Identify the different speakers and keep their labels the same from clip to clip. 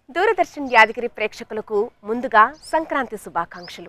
Speaker 1: దూరదర్శన్ యాదగిరి ప్రేక్షకులకు ముందుగా సంక్రాంతి శుభాకాంక్షలు.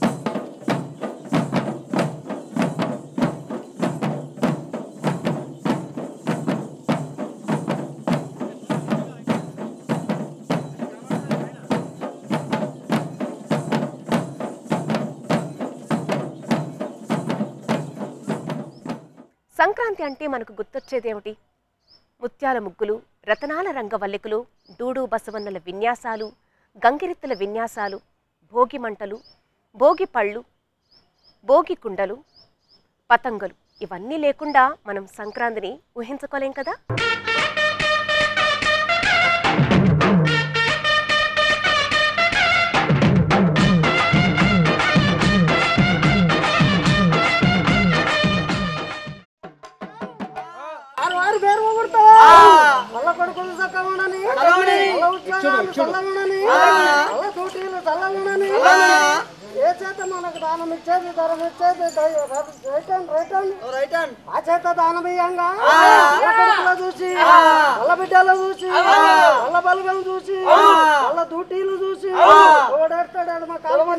Speaker 1: సంక్రాంతి అంటే మనకు గుర్తొచ్చేదేమిటి? ముత్యాల ముగ్గులు, రతనాల రంగవల్లికలు, డూడు బసవన్నల విన్యాసాలు, గంగిరెత్తుల విన్యాసాలు, భోగి మంటలు, భోగి పళ్ళు, భోగి కుండలు, పతంగులు ఇవన్నీ లేకుండా మనం సంక్రాంతిని ఊహించుకోలేం కదా.
Speaker 2: ఏ చేత మనకు దానం ఇచ్చేది ధరం ఇచ్చేది ఆ చేత దానమీయంగా చూసి వాళ్ళ బిడ్డలు చూసి వాళ్ళ బలుగలు చూసి వాళ్ళ దూటీలు చూసి ఓడేస్తాడు మా కాలం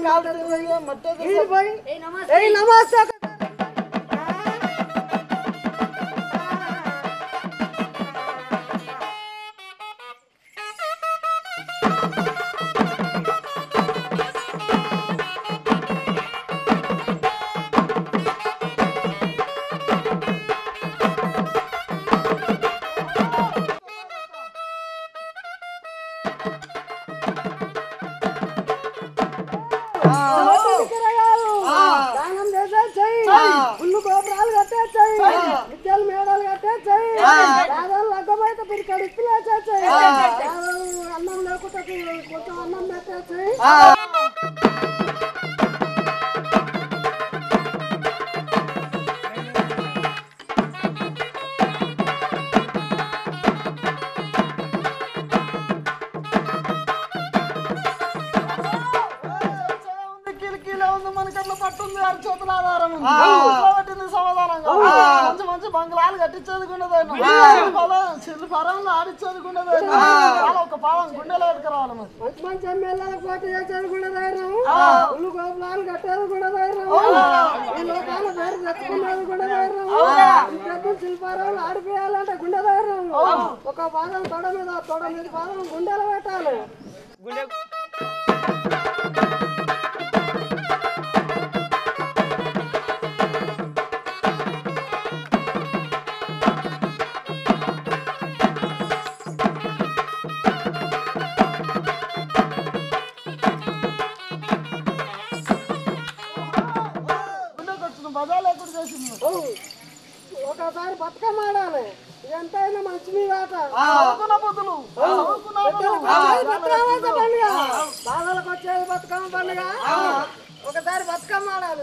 Speaker 2: నమస్తే. దానం చేసేచ్చాయి, పుల్లు గోపురాలు కట్టేచ్చాయి, విద్యలు మేడలు కట్టేచ్చాయి, పేదలు లగ్గమైతే పిరికాడు ఇప్పులు వేసేచ్చాయి, అన్నం లేకుండా కొంచెం అన్నం పెట్టేచ్చాయి. చేతుల ఆధారం ఉంది సమాధానంగా మంచి మంచి బంగ్లాలు కట్టించేది గుండెదైనా చిల్లు పరంలో ఆడిచ్చేది గుండెదైనా ఒక పావం గుండెలు ఎట్టుకురావాలి. మంచి మంచి ఎమ్మెల్యేలకు పోటీ చేసేది గుండెదైనం, ఉల్లు గోపురాలు కట్టేది గుండెదైనం, ఈ లోకాల పేరు తెచ్చుకునేది గుండెదైనం, పెద్ద శిల్పారాలు ఆడిపోయాలంటే గుండెదైనం. ఒక పాదం తొడ మీద పాదం గుండెలు పెట్టాలి. ఒకసారి బతుకమ్మ ఆడాలి, ఎంతైనా మంచి మీద ఆట. బాధలకు వచ్చేది బతుకమ్మ పండుగ, ఒకసారి బతుకమ్మ ఆడాలి.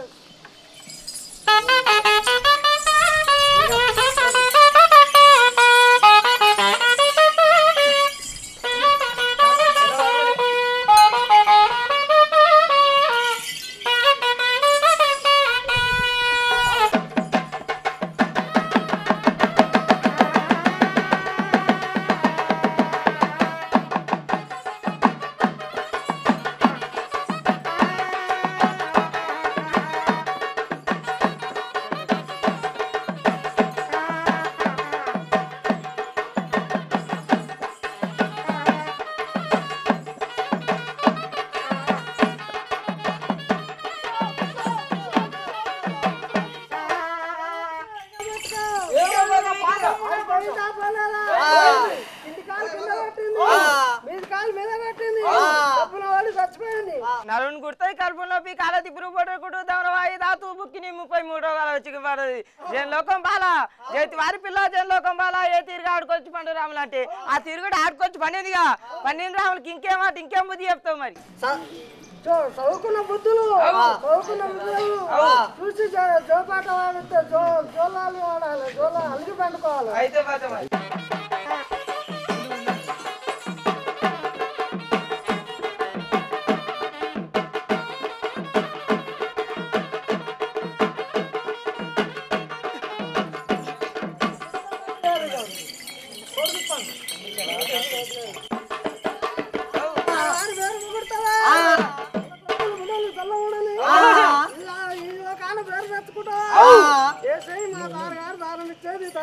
Speaker 3: నలుగురు కుడతాయి కడుపులో కాల తిప్పుడు పొడకుడు దమరవాయి దాతు బుక్కిని 33 రోగాలు వచ్చి పడది. జనలోకం బాల చేతి వారి పిల్ల జనలోకం బాల ఏ తిరిగి ఆడుకొచ్చి పండు రాములు అంటే ఆ తిరుగుడు ఆడుకొచ్చి పండిందిగా పండిన రాములకి ఇంకేమాట ఇంకేం బుద్ధి చెప్తావు మరి.
Speaker 2: చదువుకున్న బుద్ధులు చూసి జోపాట వాడితే జోలాలు వాడాలి, జోలా అలిగి పండుకోవాలి.
Speaker 3: అయితే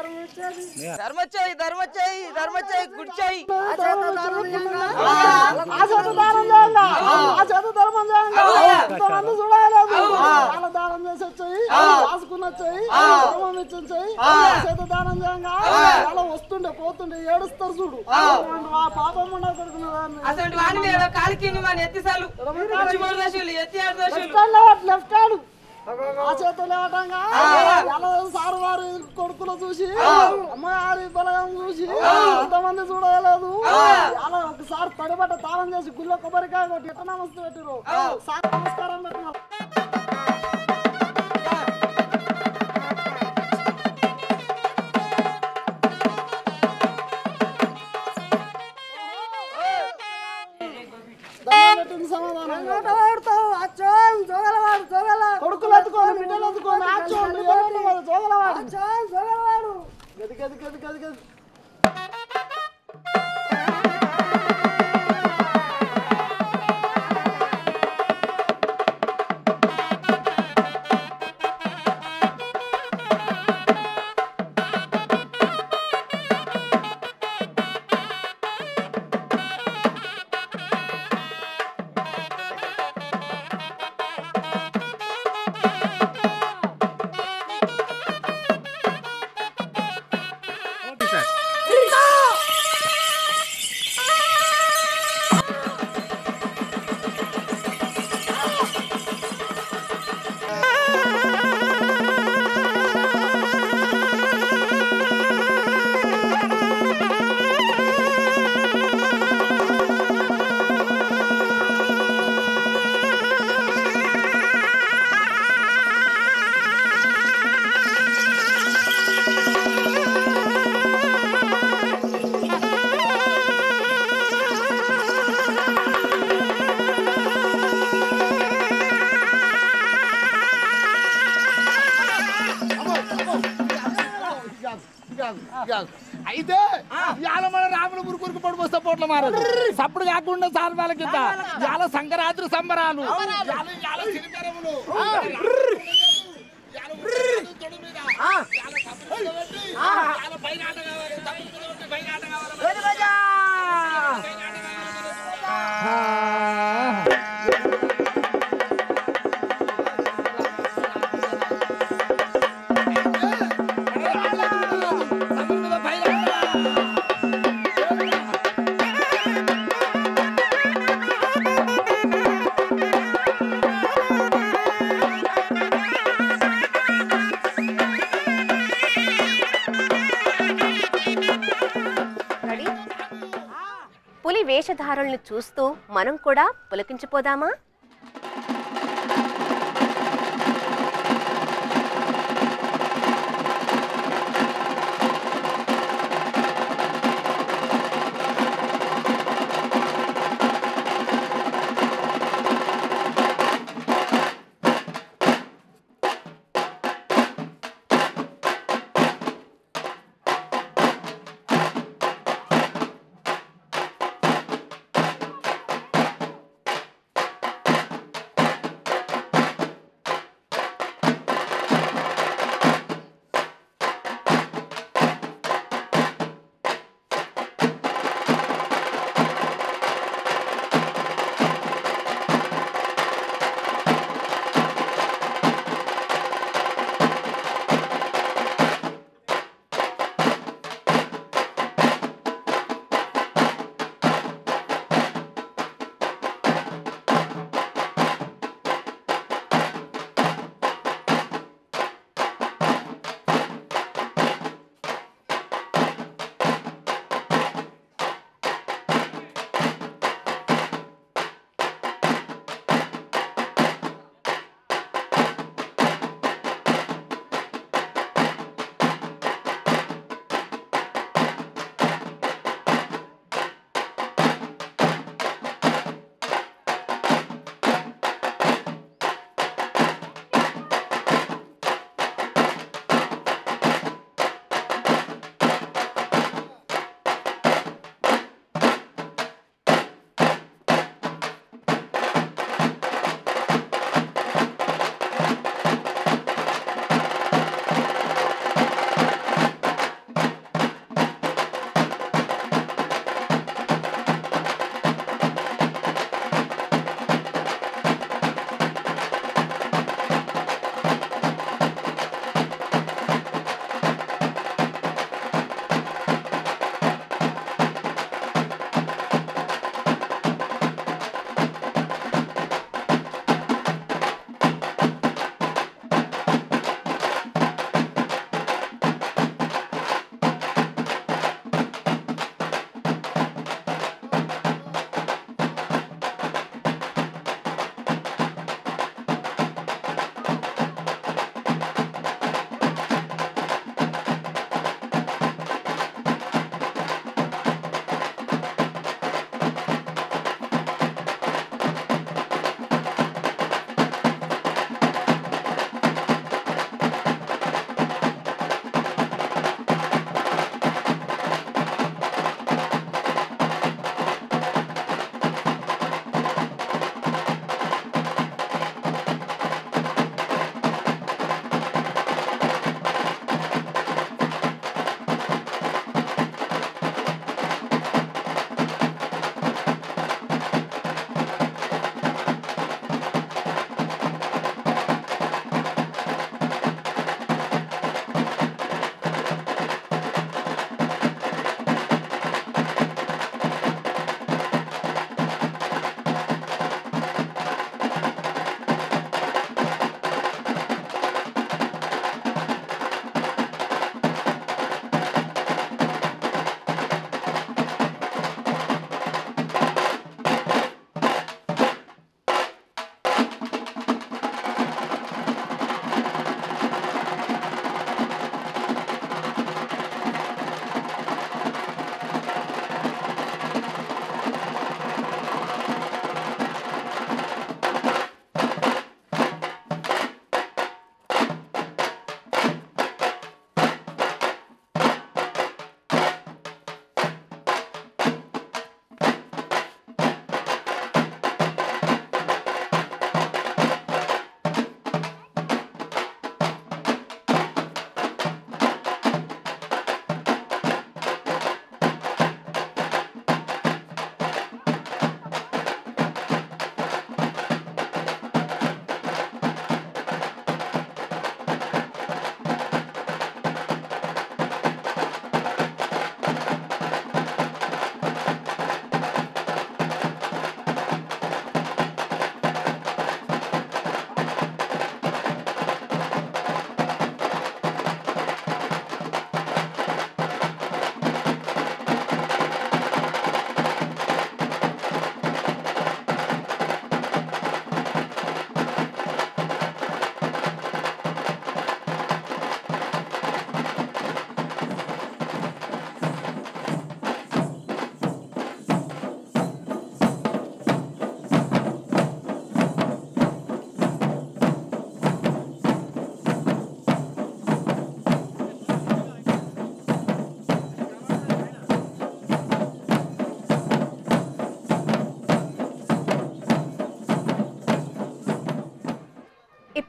Speaker 3: ధర్మచ్చాయి ధర్మచ్చాయి ధర్మచ్చాయి గుడిచాయి
Speaker 2: ఆ చేత ధర్మం చేయంగా ఆ చేత ధర్మం చేయంగా ఇంతమంది చూడలేదు వాళ్ళ దానం చేసి వచ్చాయి రాసుకుని వచ్చాయి ధర్మం ఇచ్చి వచ్చాయి ఆ చేత దానం చేయంగా వాళ్ళ వస్తుండే పోతుండే ఏడుస్తారు చూడు ఆ పాపం ఉన్న కొడుకున్నదాన్ని
Speaker 3: అసలు వాని మీద కాలికి మన ఎత్తిసాలు ఎత్తి
Speaker 2: లెఫ్ట్ హ్యాండ్ ఆ చేతులు లేవటంగా సారు వారి కొడుకులు చూసి అమ్మగారి బలగం చూసి ఎంతమంది చూడలేదు అలా ఒకసారి తడిబట్ట తాళం చేసి గుళ్ళో కొబ్బరికాయ కొట్టి ఎట్ట నమస్తే పెట్టిరు సార్ నమస్కారం పెట్టినారు కొడుకులు ఎత్తుకోని బిడ్డలు ఎత్తుకోని జోగలవాడు గది గది గది గది గది
Speaker 4: అయితే ఇవాళ మన రాములు మురుకురికి పడిపోస్తే పోట్ల మారదు సప్పుడు కాకుండా సార్వాల కింద ఇవాళ సంక్రాంతి సంబరాలు
Speaker 1: పులి వేషధారణలు చూస్తూ మనం కూడా పులకించిపోదామా?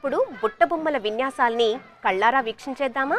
Speaker 1: ఇప్పుడు బుట్టబొమ్మల విన్యాసాల్ని కళ్ళారా వీక్షించేద్దామా?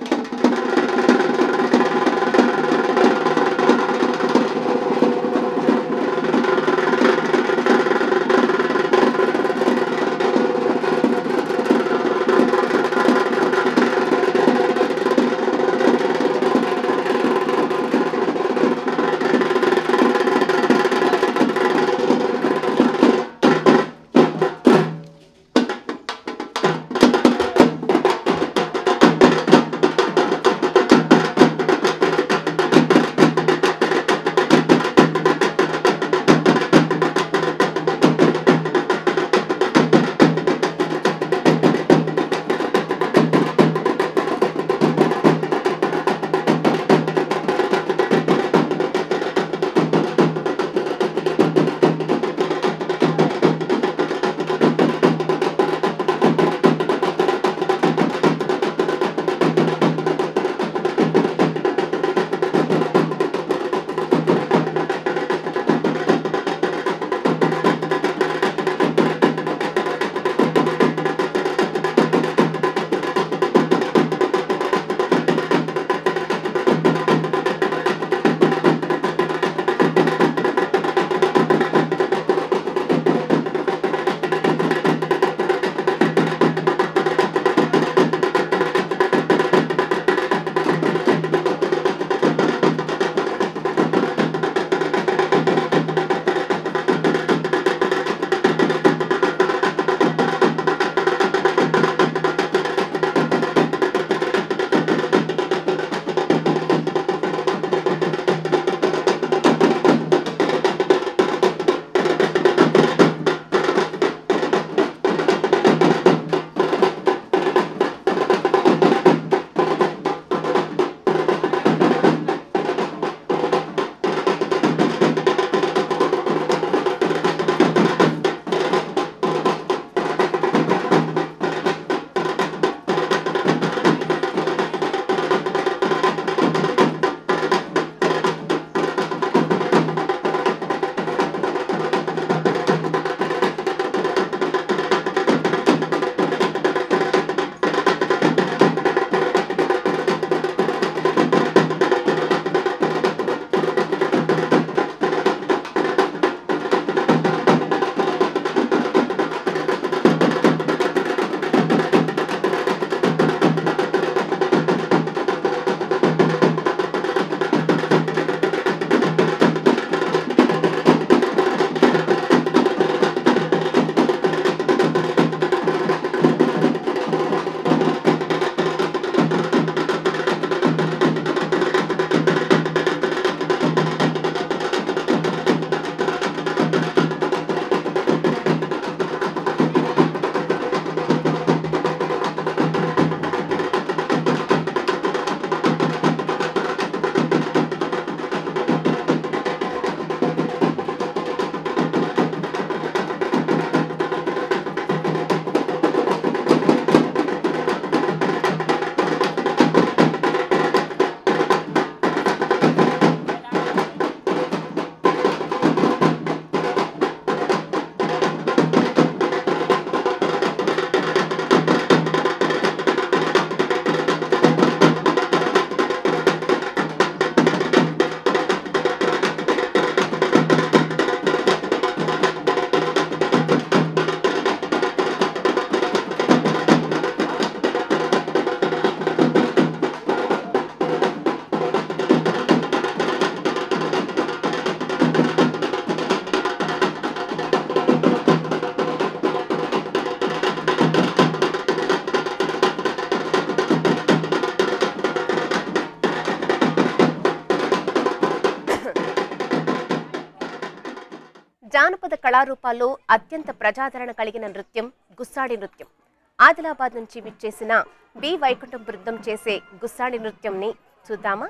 Speaker 1: జానపద కళారూపాల్లో అత్యంత ప్రజాదరణ కలిగిన నృత్యం గుస్సాడి నృత్యం. ఆదిలాబాద్ నుంచి విచ్చేసిన బి వైకుంఠం బృందం చేసే గుస్సాడి నృత్యంని చూద్దామా?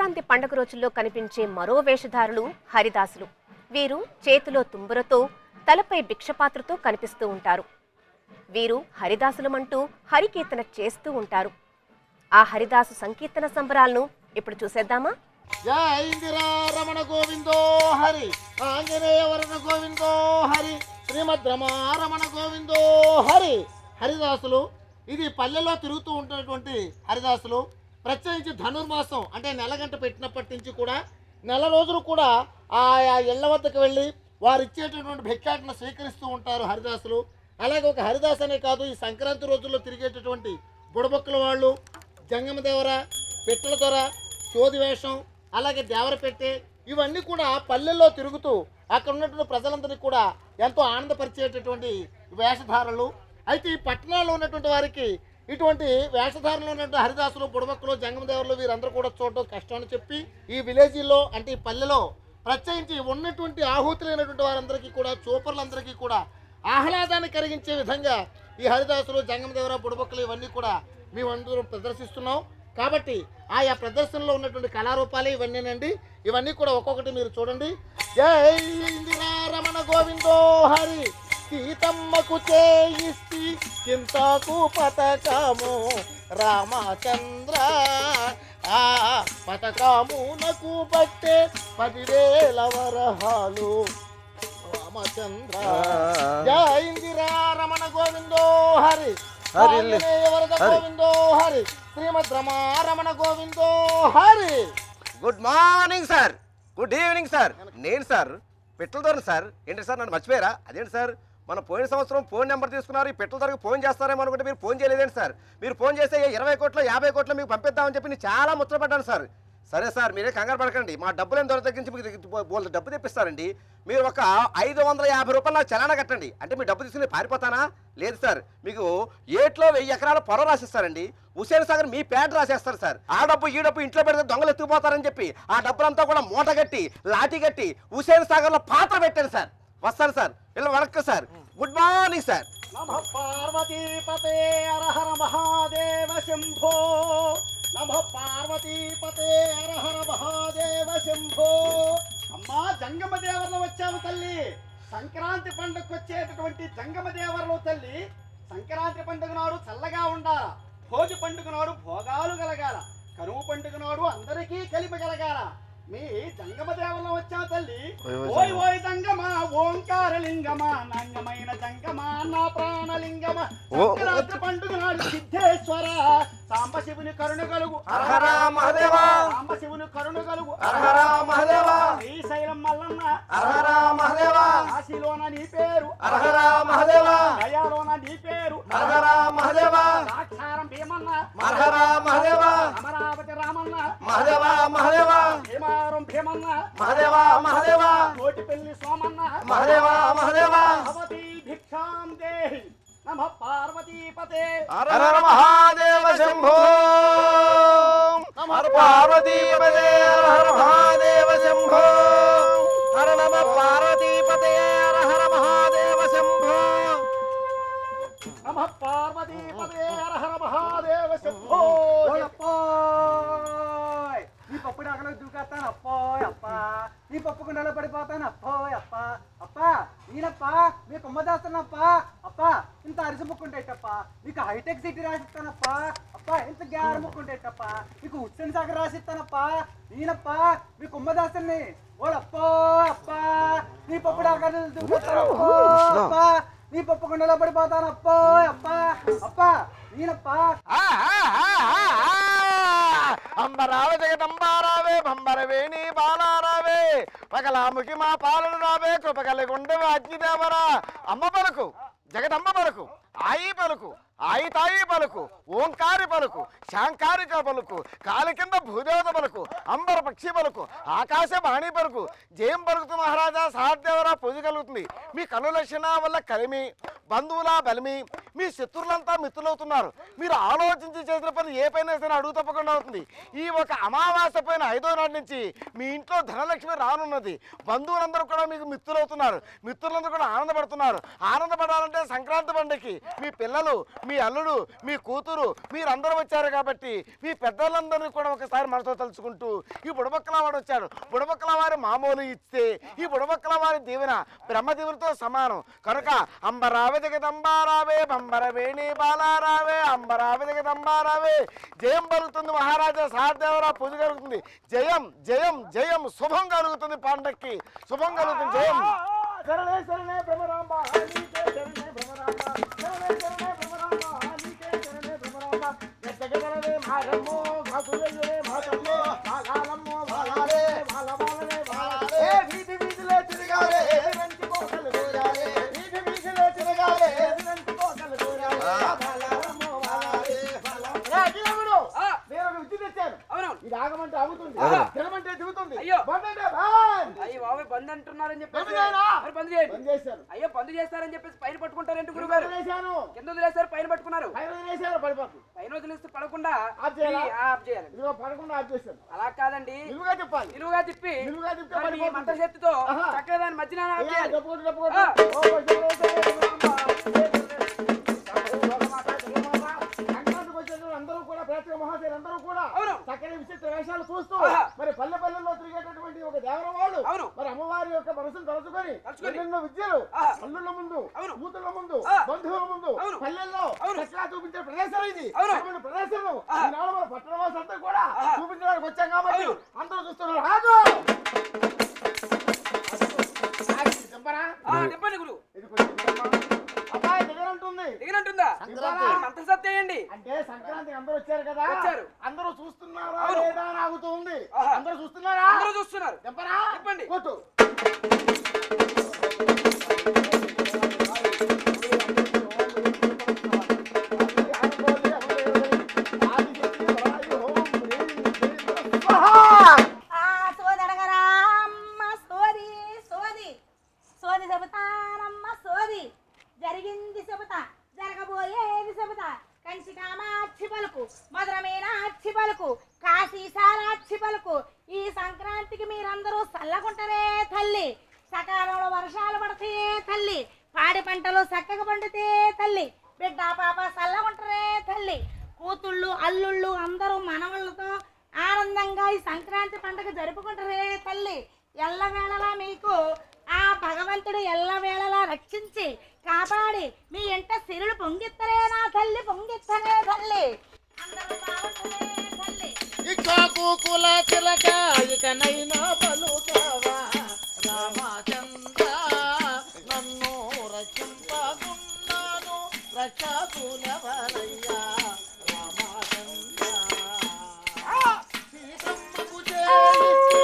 Speaker 1: సంక్రాంతి పండుగ రోజుల్లో కనిపించే మరో వేషధారులు హరిదాసులు. వీరు చేతిలో తుంబురతో, తలపై భిక్షపాత్రతో కనిపిస్తూ ఉంటారు. వీరు హరిదాసులమంటూ హరికీర్తన చేస్తూ ఉంటారు. ఆ హరిదాసు సంకీర్తన సంబరాలను ఇప్పుడు చూసేద్దామా?
Speaker 2: జై ఇందిరా రమణ గోవిందో హరి, ఆంజనేయ వరణ గోవిందో హరి, శ్రీమద్ రమణ గోవిందో హరి. హరిదాసులు ఇది పల్లెల్లో తిరుగుతూ ఉంటున్నటువంటి హరిదాసులు. ప్రత్యేకించి ధనుర్మాసం అంటే నెలగంట పెట్టినప్పటి నుంచి కూడా నెల రోజులు కూడా ఆయా ఇళ్ల వద్దకు వెళ్ళి వారు ఇచ్చేటటువంటి భిక్షాటను స్వీకరిస్తూ ఉంటారు హరిదాసులు. అలాగే ఒక హరిదాస్ అనే కాదు, ఈ సంక్రాంతి రోజుల్లో తిరిగేటటువంటి బుడబొక్కల వాళ్ళు, జంగమదేవర, పెట్టెల దొర, సోది వేషం, అలాగే దేవర పెట్టె, ఇవన్నీ కూడా పల్లెల్లో తిరుగుతూ అక్కడ ఉన్నటువంటి ప్రజలందరినీ కూడా ఎంతో ఆనందపరిచేటటువంటి వేషధారలు. అయితే ఈ పట్టణాల్లో ఉన్నటువంటి వారికి ఇటువంటి వేషధారణలో ఉన్నటువంటి హరిదాసులు, బుడబొక్కలు, జంగమదేవరులు వీరందరూ కూడా చూడటం కష్టం అని చెప్పి ఈ విలేజీల్లో అంటే ఈ పల్లెలో ప్రత్యేకించి ఉన్నటువంటి ఆహుతులైనటువంటి వారందరికీ కూడా, చూపర్లందరికీ కూడా ఆహ్లాదాన్ని కలిగించే విధంగా ఈ హరిదాసులు, జంగమదేవర, బుడబొక్కలు ఇవన్నీ కూడా మేమందరం ప్రదర్శిస్తున్నాం. కాబట్టి ఆయా ప్రదర్శనలో ఉన్నటువంటి కళారూపాలే ఇవన్నీనండి. ఇవన్నీ కూడా ఒక్కొక్కటి మీరు చూడండి. జై ఇందిరా రమణ గోవిందో హరి, సీతమ్మకు చేయిస్తి చింతకు పతకము రామచంద్ర, ఆ పతకమునకు బట్టే 10,000 వరహాలు రామచంద్ర. జై ఇందిరా రమణ గోవిందో హరి, ఆంజనేయ వరద గోవిందో హరి, శ్రీమద్ రమణ గోవిందో Hari.
Speaker 5: Good morning sir, good evening sir. నేను సార్ పెట్టెల దొర సార్. ఏంటి సార్ నన్ను మర్చిపోయారా? అదేంటి సార్, మన పోయిన సంవత్సరం ఫోన్ నెంబర్ తీసుకున్నారు, ఈ పెట్టెల దొరకు ఫోన్ చేస్తారేమో అనుకుంటే మీరు ఫోన్ చేయలేదేంటి సార్? మీరు ఫోన్ చేస్తే 20 కోట్లు 50 కోట్లు మీకు పంపిద్దామని చెప్పి నేను చాలా ముచ్చటపడ్డాను సార్. సరే సార్, మీరే కంగారు పడకండి, మా డబ్బులేని దొర తగ్గించి మీకు డబ్బు తెప్పిస్తారండి. మీరు ఒక 550 రూపాయలు నాకు చలానా కట్టండి. అంటే మీ డబ్బు తీసుకుని పారిపోతానా? లేదు సార్, మీకు ఏట్లో 1000 ఎకరాల పొలం రాసిస్తారండి. హుసేన్ సాగర్ మీ పేట రాసేస్తారు సార్. ఆ డబ్బు ఈ డబ్బు ఇంట్లో పెడితే దొంగలు ఎత్తుకుపోతారని చెప్పి ఆ డబ్బులంతా కూడా మూట కట్టి లాఠీ కట్టి హుసేన్ సాగర్లో పాత్ర పెట్టాను సార్. వస్తాను సార్, ఇలా వణక్క సార్. Good morning sir.
Speaker 2: నమ పార్వతీపతే హర హర మహాదేవ శంభో, నమ పార్వతీపతే హర హర మహాదేవ శంభో. అమ్మా జంగమ దేవర్లో వచ్చాము తల్లి. సంక్రాంతి పండుగకు వచ్చేటటువంటి జంగమ దేవర్లో తల్లి, సంక్రాంతి పండుగ నాడు చల్లగా ఉండాల, భోగి పండుగ నాడు భోగాలు కలగాల, కరువు పండుగ నాడు అందరికీ కలిపి కలగాల. మీ జంగమ దేవంలో వచ్చా తల్లి. ఓయ్ ఓయ్ జంగమ ఓంకారలింగమా, నంగమైన జంగమా నా ప్రాణలింగమ, సంక్రాంతి పండుగ నాడు సిద్ధేశ్వర, సాంబశివుని కరుణ కలుగు
Speaker 5: హర మహాదేవ,
Speaker 2: సాంబశివుని కరుణ కలుగు
Speaker 5: హర మహాదేవ,
Speaker 2: శ్రీశైలం మల్లన్న
Speaker 5: హర మహాదేవ,
Speaker 2: కాశీలోన నీ పేరు
Speaker 5: హర మహాదేవ,
Speaker 2: గయాలోన నీ పేరు
Speaker 5: హర మహాదేవ,
Speaker 2: సాక్షారం భీమన్న
Speaker 5: హర మహాదేవ,
Speaker 2: అమరావతి రామన్న
Speaker 5: మహాదేవ మహాదేవ,
Speaker 2: భీమారం భీమన్న
Speaker 5: మహాదేవ మహాదేవ,
Speaker 2: కోటిపల్లి సోమన్న
Speaker 5: మహాదేవ మహాదేవ,
Speaker 2: భవతి భిక్షాం దేహి. నమ పార్వతీపతే
Speaker 5: హర హర మహాదేవ శంభో, హర పార్వతీపతే హర హర మహాదేవ శంభో, హర నమ పార్వతీపతే హర హర మహాదేవ శంభో.
Speaker 2: నమ పార్వతీపతే హర హర మహాదేవ శంభో.
Speaker 6: ఈ పప్పు డాకలో దూకేస్తాను అప్పోయ్ అప్ప, ఈ పప్పు కుండలో పడిపోతాను అప్పోయ్ అప్ప. అప్ప ఈయనప్ప మీ కొమ్మదాస్తానప్ప. అప్ప ఇంత అరిసి ముక్కుంటేటప్ప, మీకు హైటెక్ సిటీ రాసిస్తానప్ప. అప్ప ఇంత గ్యార ముక్కుంటేటప్ప, మీకు హుస్సేన్ సాగర్ రాసిస్తానప్ప. ఈయనప్ప మీ కొమ్మదాస్తాన్ని ఓడప్పో అప్ప, నీ పప్పు డాకలు దూకేస్తాను అప్ప, నీ పప్పు కుండలో పడిపోతాను అప్పోయ్ అప్ప. అప్ప ఈయనప్ప
Speaker 5: అంబరావే జగదంబారావే బంబరవేణి బాలారావే పగలాముకి మా పాలన రావే కృపగలి గుండె అగ్నిదేవరా. అమ్మ పలుకు, జగదమ్మ పలుకు, ఆయి పలుకు, ఆయి తాయి పలుకు, ఓంకారి పలుకు, శాంకారిక పలుకు, కాలి కింద భూదేవత పలుకు, అంబర పక్షి పలుకు, ఆకాశ బాణి పలుకు. జయం పలుకుతూ మహారాజా సాధ్యవరా పూజ కలుగుతుంది. మీ కనులక్షణ వల్ల కలిమి, బంధువుల బలిమి, మీ శత్రువులంతా మిత్రులవుతున్నారు. మీరు ఆలోచించి చేసిన పని ఏ పైన సరే అడుగు తప్పకుండా అవుతుంది. ఈ ఒక అమావాస్య పైన 5వ నాటి నుంచి మీ ఇంట్లో ధనలక్ష్మి రానున్నది. బంధువులందరూ కూడా మీకు మిత్రులవుతున్నారు. మిత్రులందరూ కూడా ఆనందపడుతున్నారు. ఆనందపడాలంటే సంక్రాంతి పండుగకి మీ పిల్లలు
Speaker 7: మీ అల్లుడు మీ కూతురు మీరందరూ వచ్చారు కాబట్టి మీ పెద్దలందరినీ కూడా ఒకసారి మనతో తలుచుకుంటూ ఈ బుడబక్కల వాడు వచ్చాడు. బుడబక్కల వారి మామూలు ఇస్తే ఈ బుడబక్కల వారి దీవెన బ్రహ్మదీవులతో సమానం కనుక అంబరావే జగదంబారావే బంబర వేణి బాలారావే అంబరావే జగదంబారావే జయం పలుకుతుంది మహారాజా సారదేవరా పూజ కలుగుతుంది. జయం జయం జయం శుభం కలుగుతుంది పండక్కి శుభం కలుగుతుంది జయం.
Speaker 2: శరణే శరణే భ్రమరాంబ నీకే శరణే భ్రమరాంబ శరణే శరణే భ్రమరాంబ నీకే శరణే భ్రమరాంబ జగగరవే మారమ్మో గాసులే మాతమ్మో బాలాలమ్మో బాలాలే బాలబాలలే బాలాలే వీధి వీధిలో తిరగాలే వెంటి కోటలు దూరాలే వీధి వీధిలో తిరగాలే వెంటి కోటలు దూరాలే బాలాలమ్మో బాలాలే రాజీవుడు నేను ఒక విద్య తెచ్చాను. అవును ఇది ఆగమంటే ఆగుతుంది తిరగమంటే దిగుతుంది. అయ్యో బందంటే బాన్ అయ్యో బాబు బంద్ అంటున్నారని చెప్పి బంద్ చేయండి. బంద్ చేశారు. అయ్యో బంద్ చేస్తారని చెప్పేసి పైన పట్టుకుంటారేంటి గురుగారు? కింద వదిలేశారు పైన పట్టుకున్నారు. పైన వదిలేశారు పడిపోతుంది. పైన వదిలేస్తే పడకుండా ఆఫ్ చేయాలి. ఇదిగో పడకుండా ఆఫ్ చేశారు. అలా కాదండి నిలువుగా తిప్పాలి. నిలువుగా తిప్పి మంత్ర శక్తితో చక్కగా దాని మధ్యన ఆఫ్ చేయాలి. అందరూ కూడా ప్రేక్షక మహాశయులు అందరూ కూడా చక్కని విచిత్ర వేషాలు చూస్తూ మరి పల్లె పల్లెల్లో తిరిగేటటువంటి ఒక దేవర వాళ్ళు మరి అమ్మవారి యొక్క మనసును తలుచుకొని ఎన్నెన్నో విద్యలు అల్లుళ్ళ ముందు కూతుళ్ళ ముందు బంధువుల ముందు పల్లెల్లో చక్కగా చూపించే ప్రదేశం ఇది. ప్రదేశం ఈనాడు మన పట్టణ వాసులంతా కూడా చూపించడానికి వచ్చాం కాబట్టి అందరూ చూస్తున్నారు. అబ్బాయి దిగనంటుందా మంత్ర సత్యండి అంటే సంక్రాంతికి అందరూ వచ్చారు కదా అందరూ చూస్తున్నారా లేదా అని ఆగుతుంది. అందరూ చూస్తున్నారా? అందరూ చూస్తున్నారు. చెప్పరా చెప్పండి కొట్టు.
Speaker 8: జరిగింది చెబుతా జరగబోయేది చెబుతా కంచి కామాక్షి పలుకు మధురమీనాక్షి పలుకు కాశీ సారాక్షి పలుకు ఈ సంక్రాంతికి మీరందరూ చల్లకుంటారే తల్లి. సకాలంలో వర్షాలు పడతాయే తల్లి. పాడి పంటలు చక్కగా పండితే తల్లి. బిడ్డ పాప చల్లకుంటారే తల్లి. కూతుళ్ళు అల్లుళ్ళు అందరూ మనవళ్ళతో ఆనందంగా ఈ సంక్రాంతి పండుగ జరుపుకుంటారే తల్లి. ఎల్లవేళలా మీకు ఆ భగవంతుడు ఎల్లవేళలా రక్షించి కాపాడి మీ ఇంట సిరులు పొంగిత్తరే నా తల్లి పొంగిత్తరే తల్లి. అందరూ బాగుంటలే తల్లి.
Speaker 2: కుల చిలక ఇకనైనా పలుకవా రామచంద్ర నన్ను రక్షింపకున్నాను రక్షకులవరయ్యా రామచంద్ర సీతమ్మకు చేయిచ్చి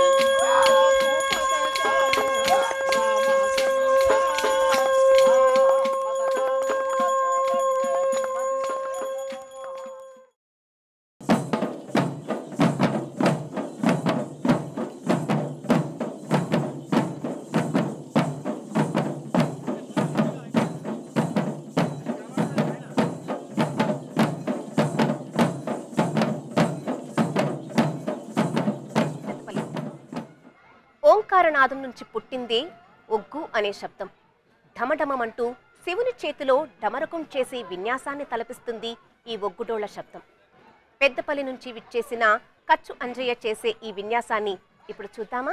Speaker 1: ఓంకారనాదం నుంచి పుట్టిందే ఒగ్గు అనే శబ్దం. ఢమఢమమంటూ శివుని చేతిలో డమరకం చేసి విన్యాసాన్ని తలపిస్తుంది ఈ ఒగ్గుడోళ్ల శబ్దం. పెద్దపల్లి నుంచి విచ్చేసిన కచ్చు అంజయ్య చేసే ఈ విన్యాసాన్ని ఇప్పుడు చూద్దామా?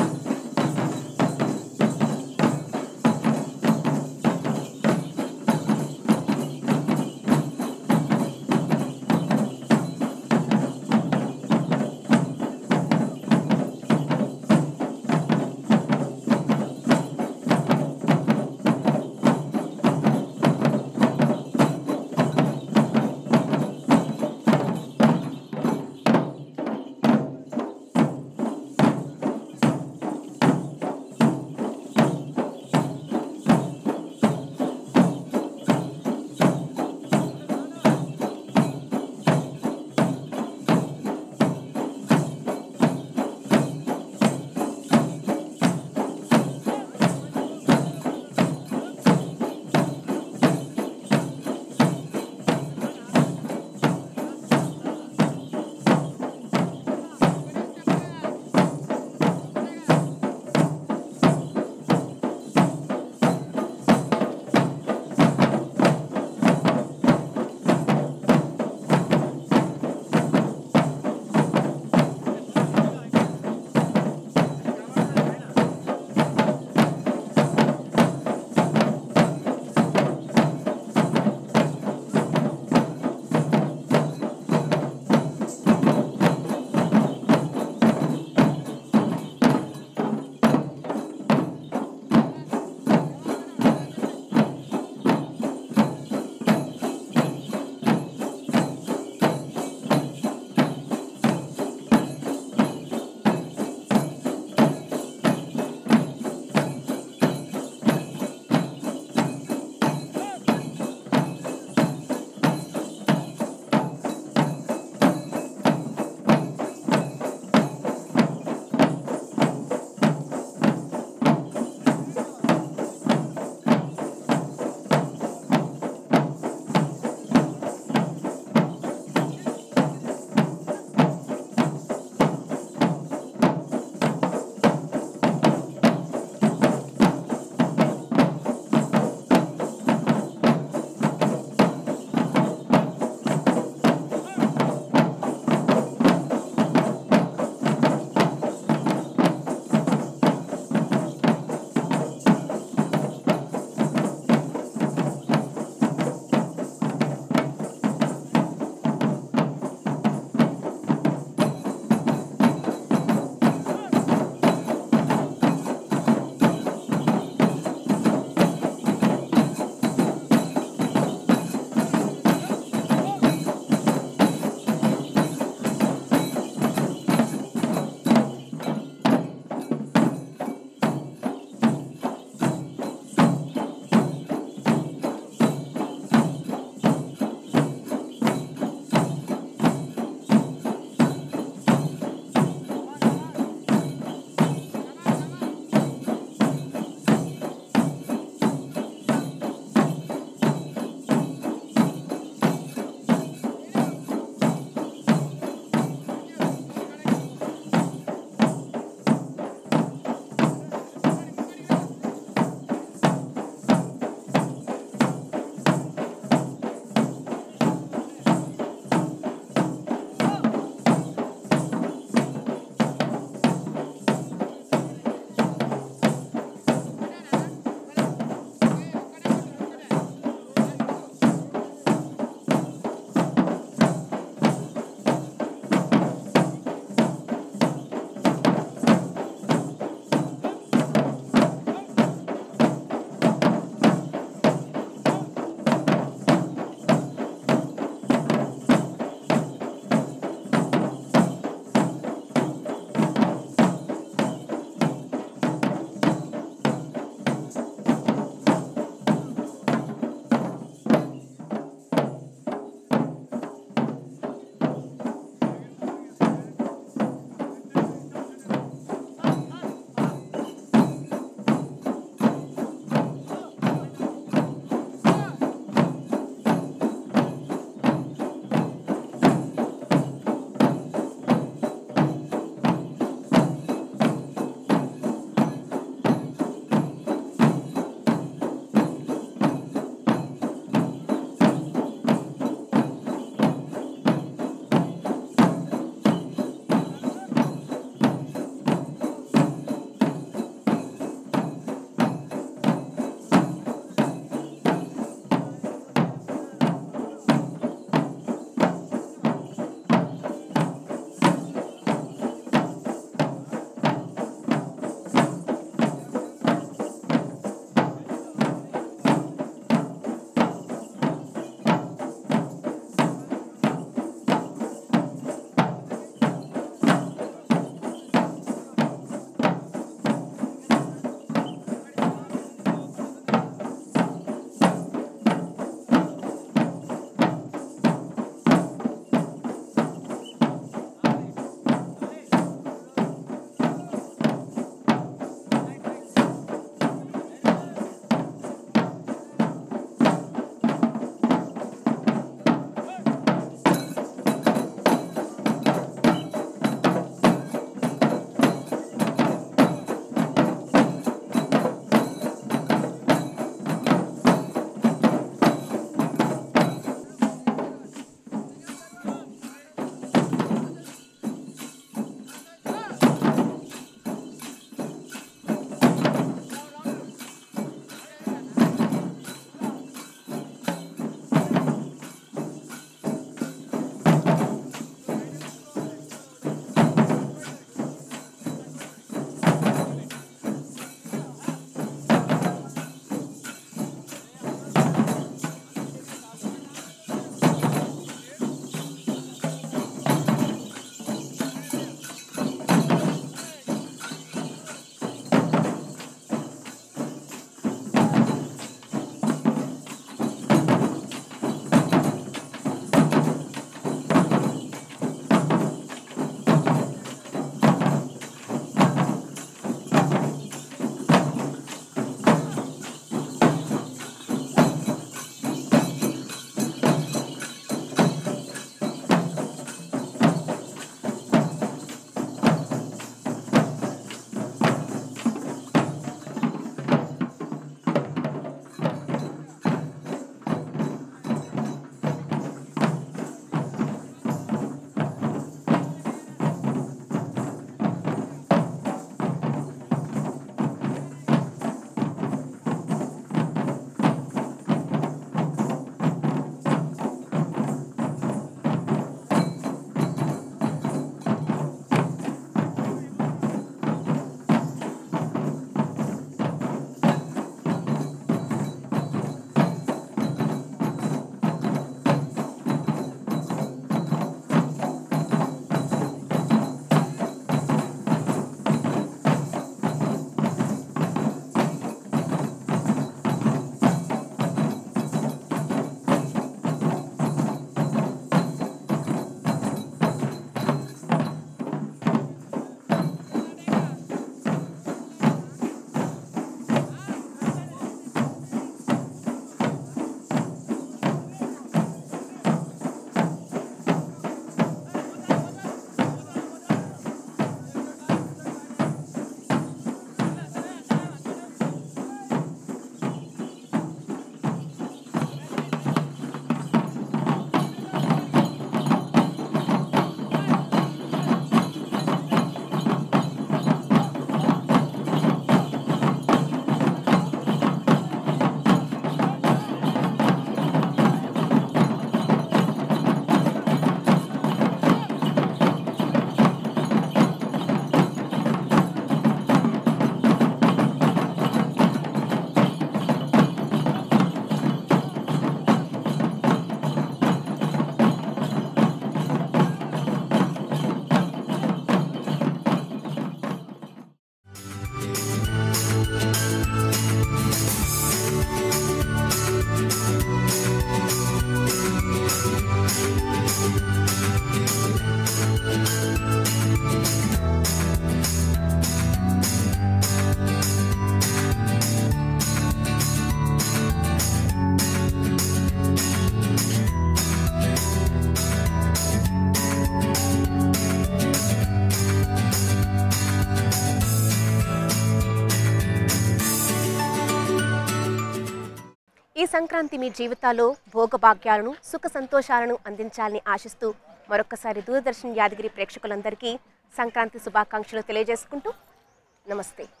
Speaker 1: ఈ సంక్రాంతి మీ జీవితాల్లో భోగభాగ్యాలను సుఖ సంతోషాలను అందించాలని ఆశిస్తూ మరొక్కసారి దూరదర్శన్ యాదగిరి ప్రేక్షకులందరికీ సంక్రాంతి శుభాకాంక్షలు తెలియజేసుకుంటూ నమస్తే.